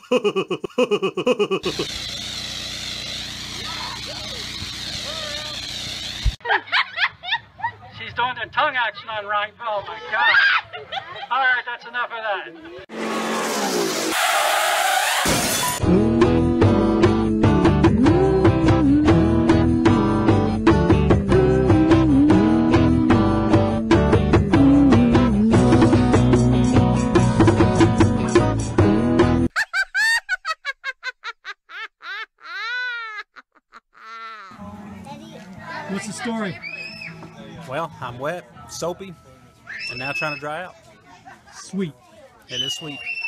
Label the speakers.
Speaker 1: She's doing the tongue action on right. Oh my God. All right, that's enough of that.
Speaker 2: What's the story?
Speaker 3: Well, I'm wet, soapy, and now trying to dry out.
Speaker 2: Sweet.
Speaker 3: It is sweet.